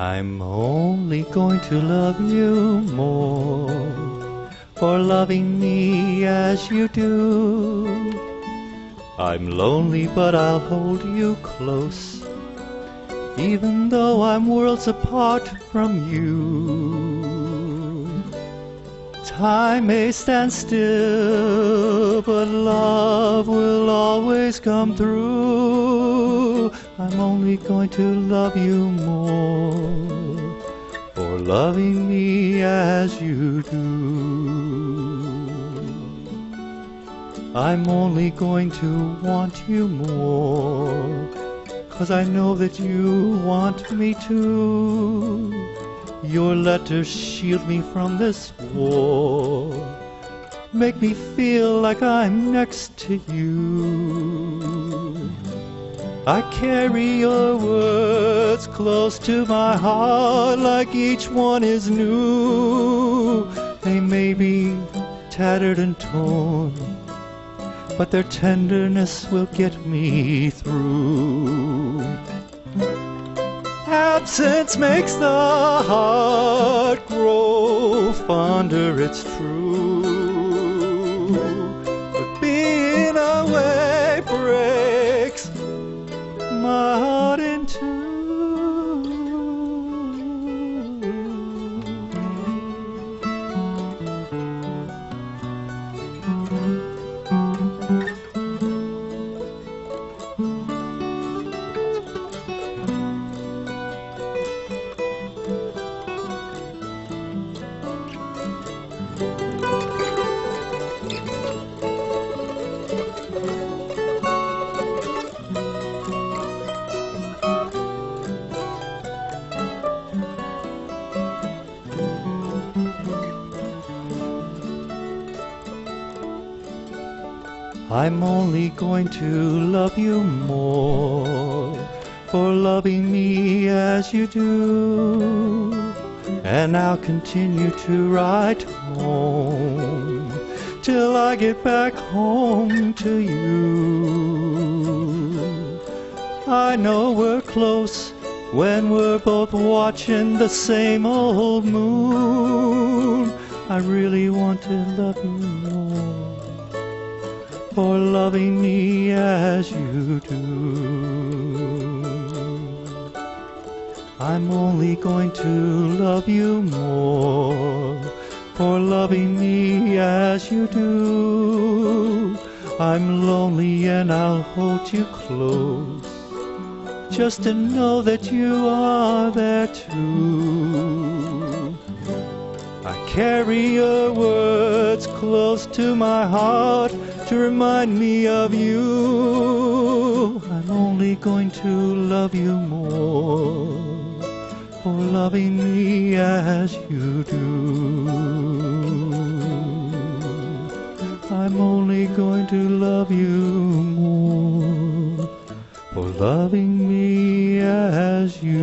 I'm only going to love you more for loving me as you do. I'm lonely, but I'll hold you close, even though I'm worlds apart from you. Time may stand still, but love will always come through. I'm only going to love you more for loving me as you do. I'm only going to want you more, 'cause I know that you want me to. Your letters shield me from this war, make me feel like I'm next to you. I carry your words close to my heart like each one is new. They may be tattered and torn, but their tenderness will get me through. Absence makes the heart grow fonder, it's true, but being away breaks my heart in two. I'm only going to love you more for loving me as you do. And I'll continue to write home till I get back home to you. I know we're close when we're both watching the same old moon. I really want to love you more for loving me as you do. I'm only going to love you more for loving me as you do. I'm lonely and I'll hold you close, just to know that you are there too. I carry your words close to my heart to remind me of you. I'm only going to love you more for loving me as you do. I'm only going to love you more for loving me as you